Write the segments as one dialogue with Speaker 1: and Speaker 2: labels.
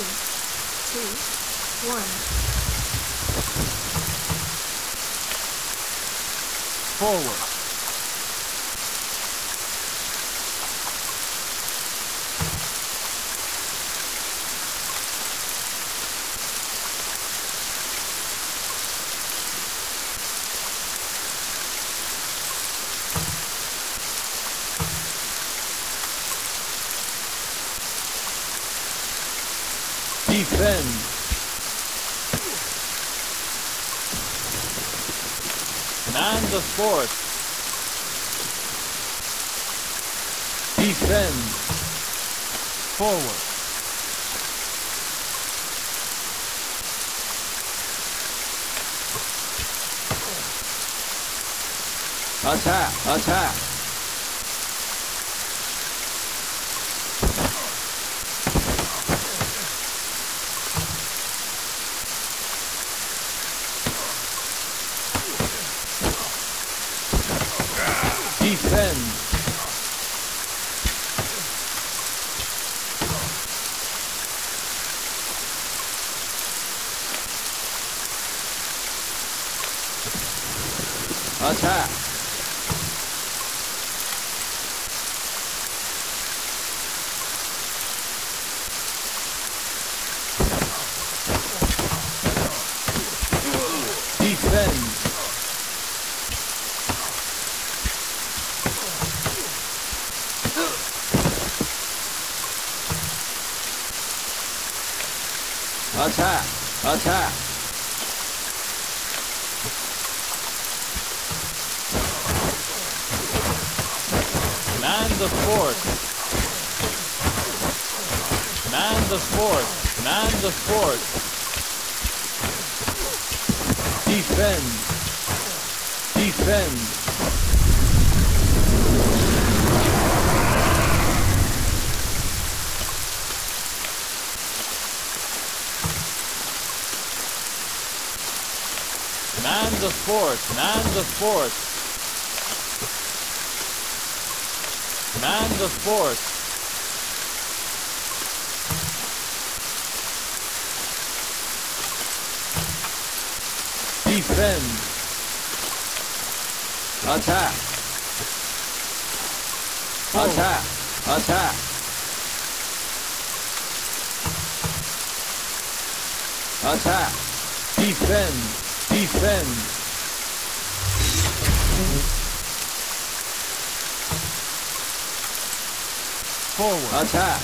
Speaker 1: two, one.
Speaker 2: Forward. Defend. Command the fort. Defend. Forward. Attack. Attack. Defend. Attack. Defend. Attack! Attack! Command the fort! Command the fort! Command the fort! Defend! Defend! Man the fort! Man the fort! Man the fort! Defend! Attack! Attack! Attack! Attack! Defend! Defend! Forward! Attack!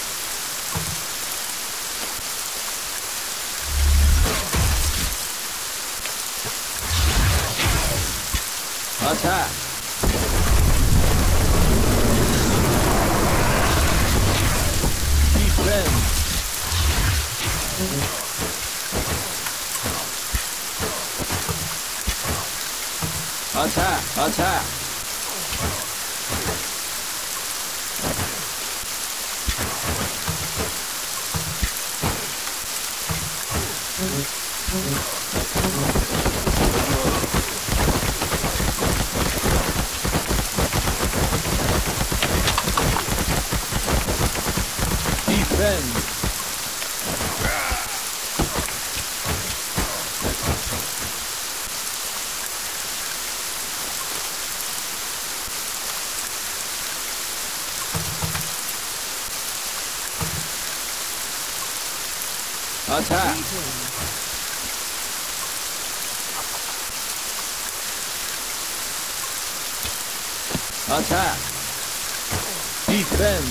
Speaker 2: Attack! Defend! Attack! Attack! Defend! Attack! Attack! Defend!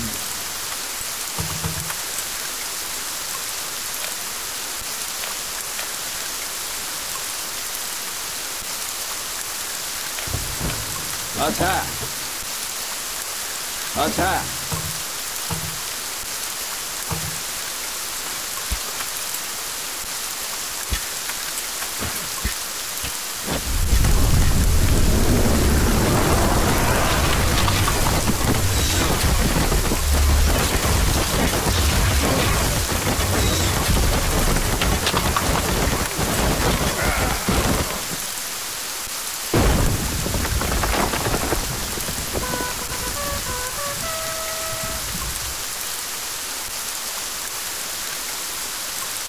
Speaker 2: Attack! Attack!